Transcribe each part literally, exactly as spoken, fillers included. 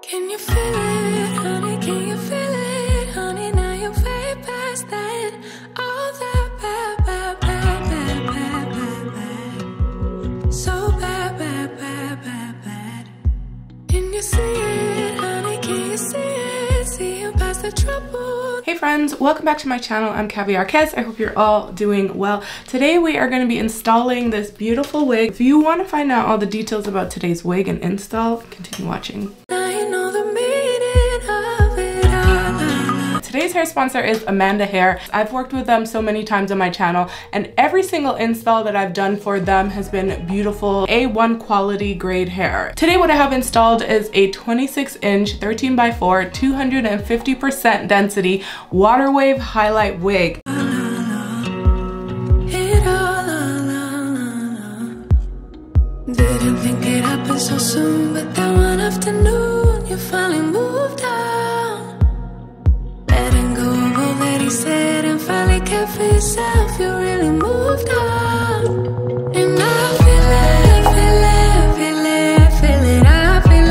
Can you feel it, honey? Can you feel it, honey? Now you're way past that. All that bad, bad, bad, bad, bad, bad, bad. So bad, bad, bad, bad, bad. Can you see it, honey? Can you see it? See you past the trouble. Hey friends, welcome back to my channel. I'm Caviar Kes. I hope you're all doing well. Today we are going to be installing this beautiful wig. If you want to find out all the details about today's wig and install, continue watching. Today's hair sponsor is Amanda Hair. I've worked with them so many times on my channel, and every single install that I've done for them has been beautiful, A one quality grade hair. Today what I have installed is a twenty-six inch thirteen by four two hundred fifty percent density water wave highlight wig. Didn't think it happened so soon, but that one afternoon you finally moved on. Letting go of all that he said and finally kept for yourself. You really moved on. And I feel it, feel it, feel it, feel it, I feel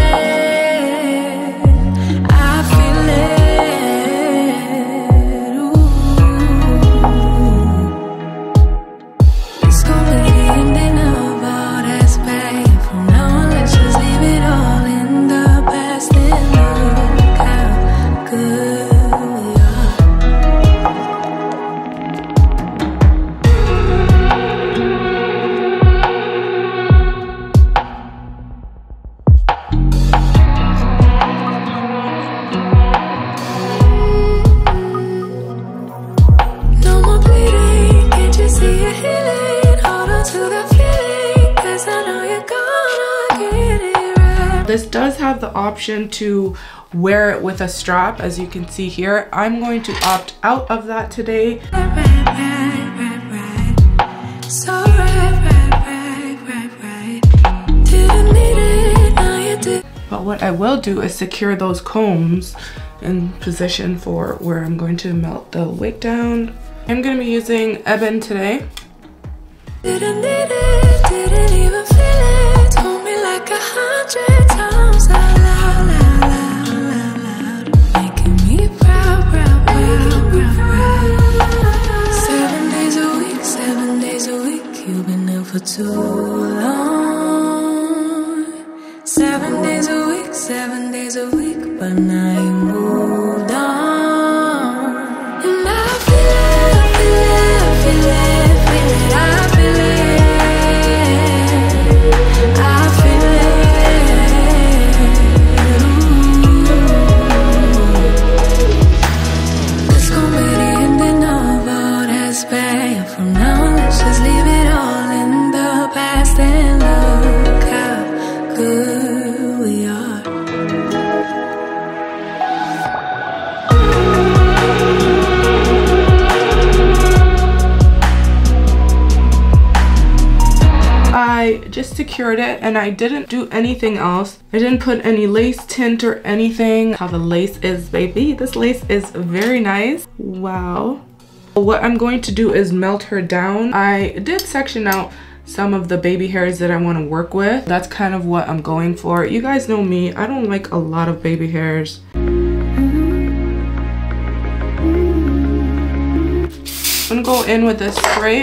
it, I feel it, ooh. It's gonna be the ending of all that's bad. From now on, let's just leave it all in the past and look how good. This does have the option to wear it with a strap, as you can see here. I'm going to opt out of that today. But what I will do is secure those combs in position for where I'm going to melt the wig down. I'm going to be using Ebin today. Didn't need it, didn't even feel it. Told me like a hundred times out loud, loud, loud, loud, loud. Making me proud, proud, proud, proud, proud. Seven days a week, seven days a week. You've been there for too long. Seven days a week, seven days a week. But now you moved on. And I feel it, feel it, feel it, feel it, I feel it. From now on, let's just leave it all in the past and look how good we are. I just secured it and I didn't do anything else. I didn't put any lace tint or anything. How the lace is, baby. This lace is very nice. Wow. What I'm going to do is melt her down. I did section out some of the baby hairs that I want to work with. That's kind of what I'm going for. You guys know me, I don't like a lot of baby hairs. I'm gonna go in with this spray.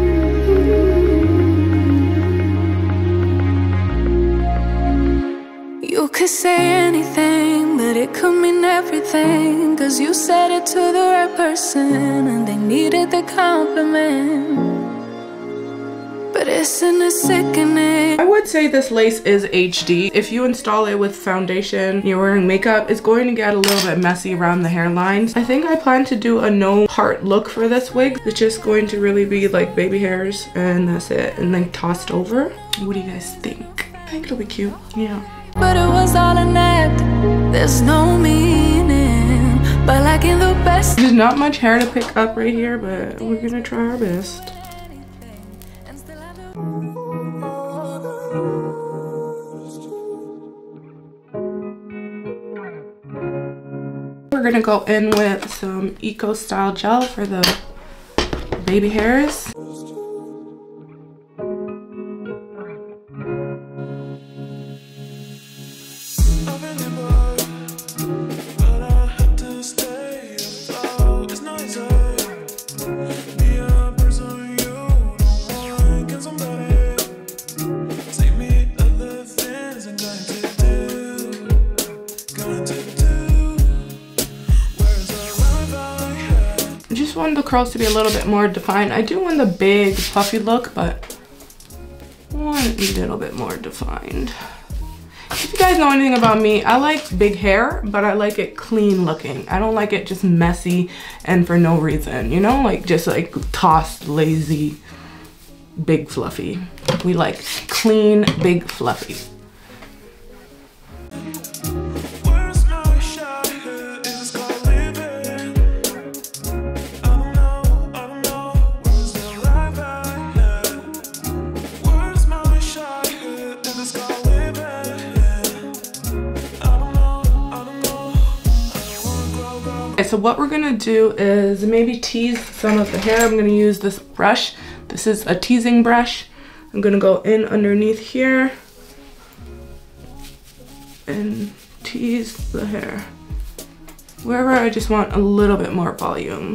You could say anything, but it could mean everything. Cause you said it to the right person and they needed the compliment. But isn't it sickening? I would say this lace is H D. If you install it with foundation, you're wearing makeup, it's going to get a little bit messy around the hairlines. I think I plan to do a no part look for this wig. It's just going to really be like baby hairs and that's it, and then tossed over. What do you guys think? I think it'll be cute. Yeah. But it was all an act, there's no meaning. But like in the best, there's not much hair to pick up right here, but we're gonna try our best. We're gonna go in with some Eco Style gel for the baby hairs. want the curls to be a little bit more defined. I do want the big fluffy look, but I want it a little bit more defined. If you guys know anything about me, I like big hair, but I like it clean looking. I don't like it just messy and for no reason, you know? Like just like tossed, lazy, big fluffy. We like clean, big fluffy. So what we're gonna do is maybe tease some of the hair. I'm gonna use this brush. This is a teasing brush. I'm gonna go in underneath here and tease the hair wherever I just want a little bit more volume.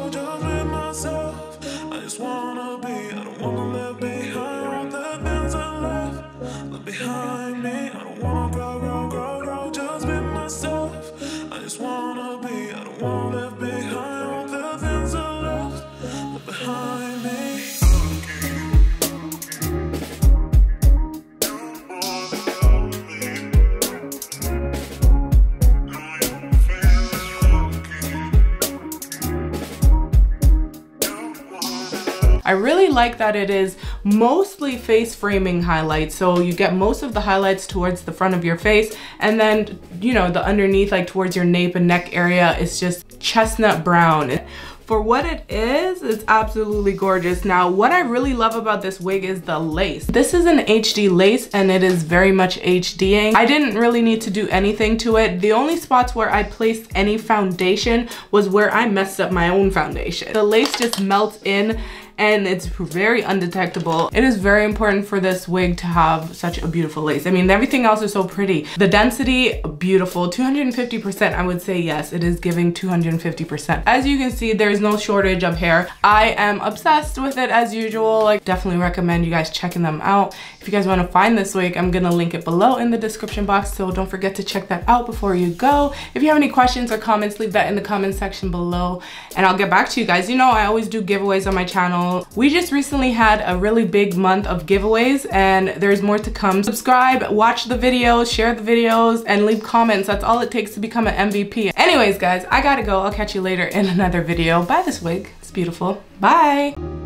I really like that it is mostly face framing highlights. So you get most of the highlights towards the front of your face, and then, you know, the underneath, like towards your nape and neck area, is just chestnut brown. For what it is, it's absolutely gorgeous. Now, what I really love about this wig is the lace. This is an H D lace and it is very much HDing. I didn't really need to do anything to it. The only spots where I placed any foundation was where I messed up my own foundation. The lace just melts in and it's very undetectable. It is very important for this wig to have such a beautiful lace. I mean, everything else is so pretty. The density, beautiful. two hundred fifty percent, I would say yes, it is giving two hundred fifty percent. As you can see, there's no shortage of hair. I am obsessed with it as usual. Like, definitely recommend you guys checking them out. If you guys wanna find this wig, I'm gonna link it below in the description box, so don't forget to check that out before you go. If you have any questions or comments, leave that in the comment section below, and I'll get back to you guys. You know, I always do giveaways on my channel. We just recently had a really big month of giveaways and there's more to come. Subscribe, watch the videos, share the videos, and leave comments. That's all it takes to become an M V P. Anyways, guys, I gotta go. I'll catch you later in another video. Buy this wig. It's beautiful. Bye.